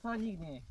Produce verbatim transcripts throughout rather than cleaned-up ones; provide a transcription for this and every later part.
nigdy.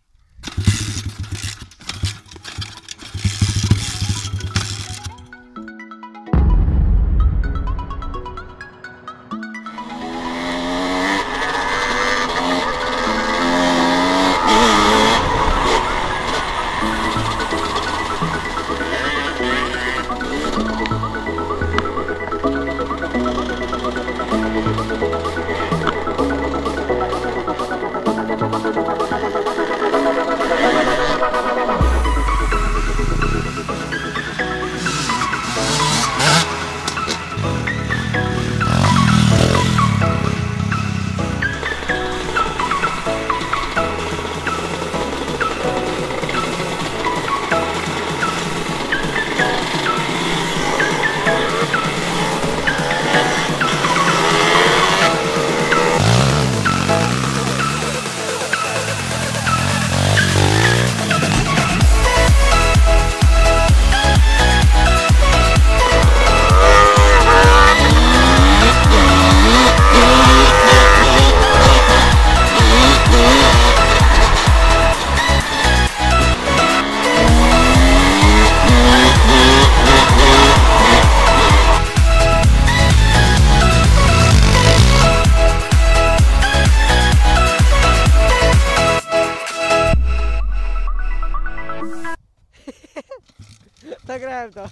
Nagrałem to.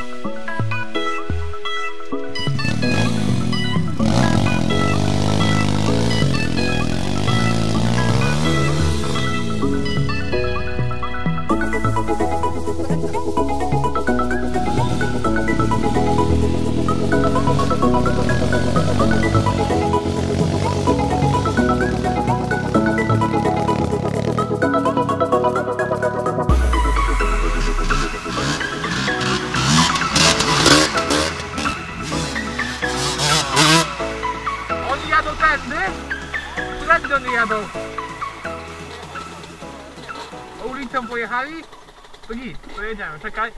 Którędy jadą? Ulicą pojechali? To nic, to jedziemy, czekaj.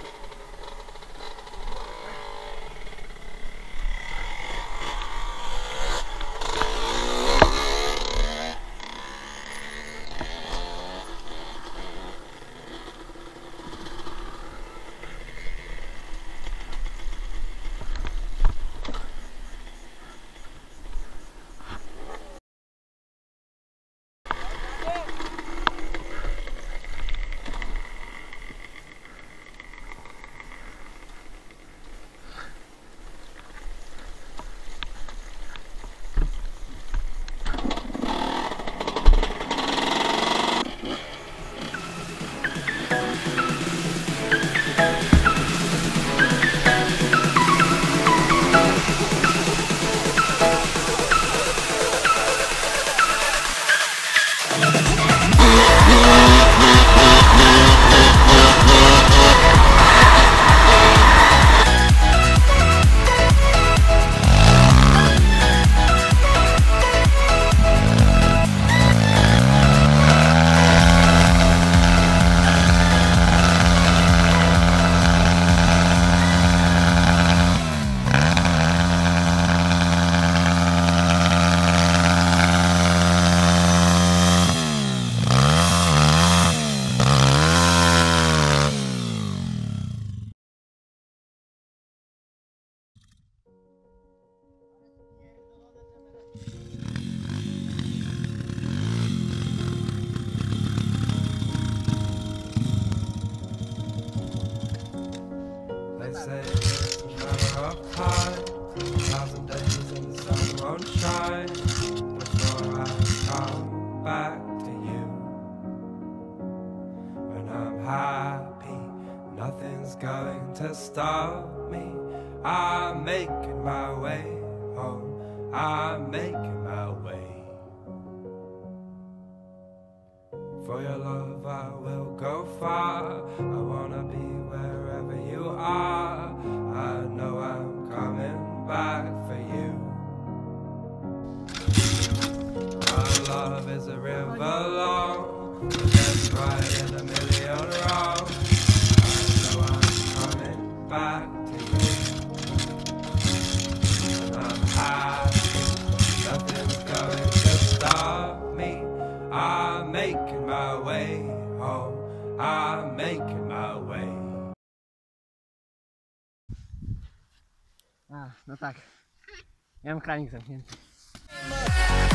They say it's a matter of time, a thousand days and the sun won't shine before I come back to you. When I'm happy, nothing's going to stop me. I'm making my way home, I'm making my way. For your love I will go far, I wanna be wherever you are. I know I'm coming back for you. Our love is a river long, but that's right in a million wrong. I know I'm coming back to you. And I'm happy, nothing's going to stop me. I make my way home. I'm making my way. A, no tak. Miałem kranik zamknięty.